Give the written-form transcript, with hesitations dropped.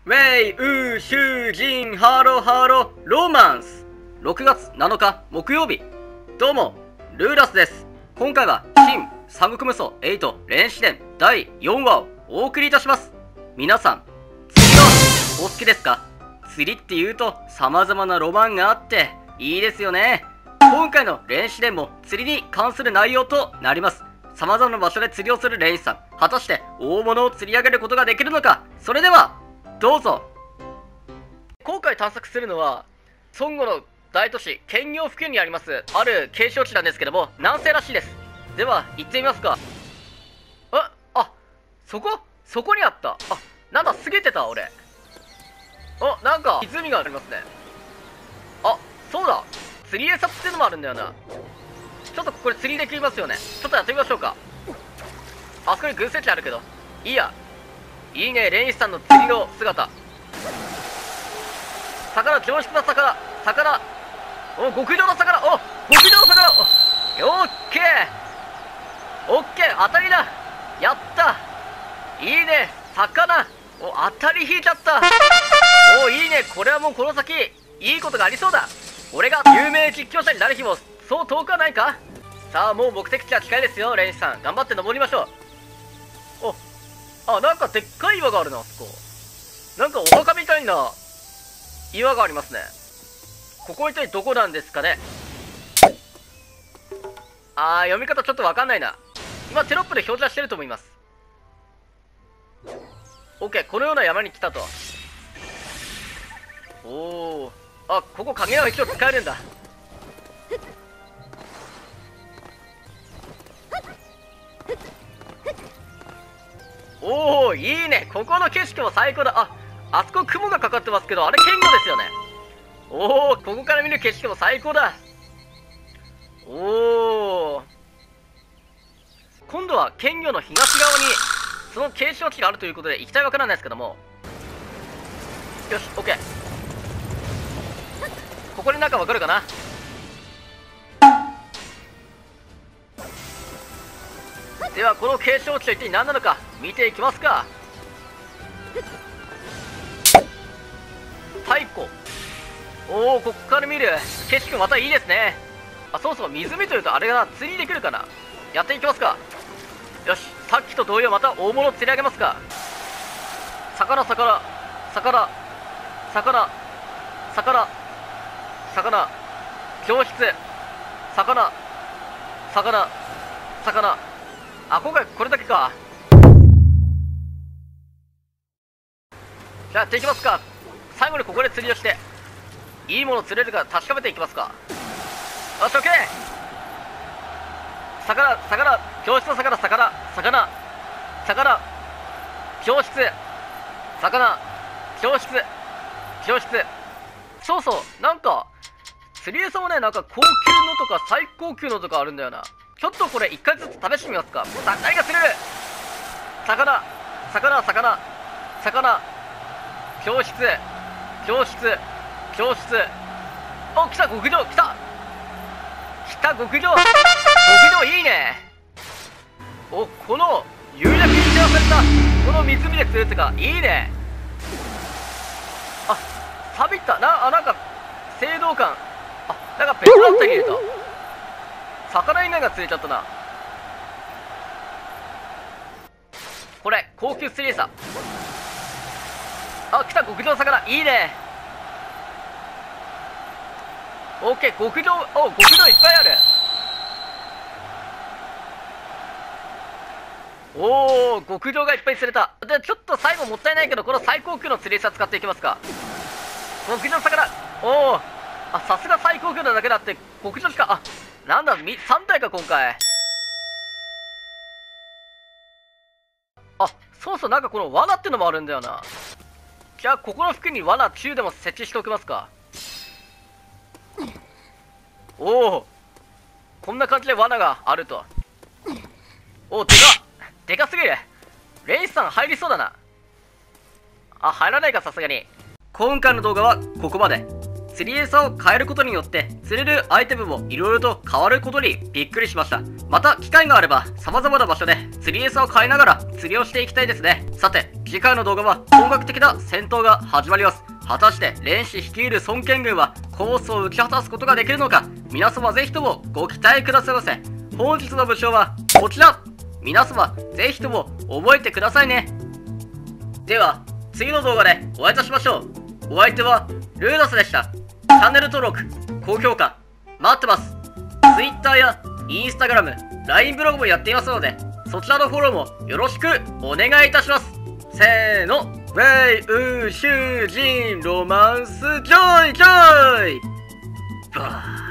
ウェイウーシュージンハロハロロマンス6月7日木曜日、どうもルーラスです。今回は新三国無双8連試伝第4話をお送りいたします。皆さん釣りはお好きですか？釣りって言うと様々なロマンがあっていいですよね。今回の連試伝も釣りに関する内容となります。様々な場所で釣りをするレインさん、果たして大物を釣り上げることができるのか。それではどうぞ。今回探索するのは孫悟の大都市兼業付近にありますある景勝地なんですけども、南西らしいです。では行ってみますか。そこにあった。なんだ、過ぎてた俺。なんか湖がありますね。そうだ、釣り餌っていうのもあるんだよな。ちょっとこれ釣りできますよね。ちょっとやってみましょうか。あそこに群生地あるけどいいや。いいね、レインさんの釣りの姿。魚、常識な魚、極上の魚、オッケー、当たりだ。やった、いいね、魚、当たり引いちゃった。いいね、これはもうこの先いいことがありそうだ。俺が有名実況者になる日もそう遠くはないか。さあ、もう目的地は近いですよ。レインさん、頑張って登りましょう。なんかでっかい岩があるな。あそこなんかお墓みたいな岩がありますね。ここ一体どこなんですかね。読み方ちょっとわかんないな。今テロップで表示はしてると思います。 OK、 このような山に来たと。ここ影の石を使えるんだ。いいね、ここの景色も最高だ。あそこ雲がかかってますけど、あれ剣魚ですよね。ここから見る景色も最高だ。今度は剣魚の東側にその景勝地があるということで行きたいわけなんですけども、よし OK。 ここになんかわかるかな。ではこの景勝地は一体何なのか見ていきますか。太鼓。ここから見る景色またいいですね。そうそう、湖というとあれが釣りできるかな。やっていきますか。よし、さっきと同様また大物を釣り上げますか。魚、教室、魚。今回これだけか。じゃあやっていきますか。最後にここで釣りをしていいもの釣れるか確かめていきますか。よし OK。 魚、教室の魚、教室、そうそう、なんか釣り餌もね、なんか高級のとか最高級のとかあるんだよな。ちょっとこれ1回ずつ試してみますか。何が釣れる。魚、教室、来た、極上、極上いいね。この夕焼けに照らされたこの湖で釣れるとかいいね。錆びったなんか青銅感。なんか別だったり入れた。魚以外が釣れちゃったな。これ高級釣り餌。来た、極上の魚、いいね。 OK、 極上いっぱいある。極上がいっぱい釣れた。でちょっと最後もったいないけど、この最高級の釣り餌使っていきますか。極上の魚、さすが最高級なだけだって極上しか。なんだ、3体か今回。そうそう、なんかこの罠ってのもあるんだよな。じゃあここの付近に罠中でも設置しておきますか。こんな感じで罠があると。でかすぎる。レイスさん入りそうだな。入らないか、さすがに。今回の動画はここまで。 釣り餌を変えることによって釣れるアイテムも色々と変わることにびっくりしました。また機会があれば様々な場所で釣り餌を変えながら釣りをしていきたいですね。さて次回の動画は本格的な戦闘が始まります。果たして蓮氏率いる孫権軍はコースを打ち果たすことができるのか、皆様ぜひともご期待くださいませ。本日の武将はこちら。皆様ぜひとも覚えてくださいね。では次の動画でお会いいたしましょう。お相手はルーナスでした。チャンネル登録、高評価待ってます。 Twitter や Instagram、LINE ブログもやっていますので、そちらのフォローもよろしくお願いいたします。せーの、ウェイウー囚人ロマンスジョイジョイバー